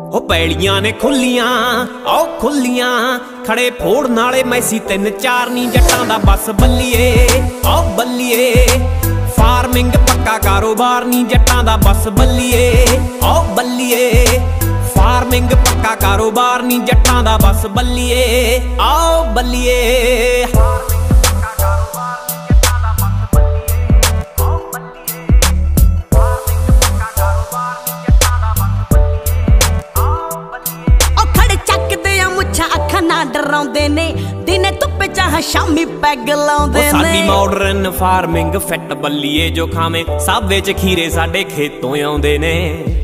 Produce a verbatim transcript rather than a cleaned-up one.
ओ पैड़ियां ने खुलियां ओ खुलियां खड़े फोड़ नाले मैसी तीन चार नी जट्टां दा बस बल्लिए ओ बल्लिए फार्मिंग पक्का कारोबार नी जट्टां दा बस बल्लिए ओ बल्लिए फार्मिंग पक्का कारोबार नी जट्टां दा बस बल्लिए आओ बल्लिए। डराउंदे ने दिने धुप्प चाह शामी पैग लाउंदे ने। साडी मॉडर्न फार्मिंग फिट बल्लिए जो खावे साबे च खीरे साडे खेतों आउंदे ने।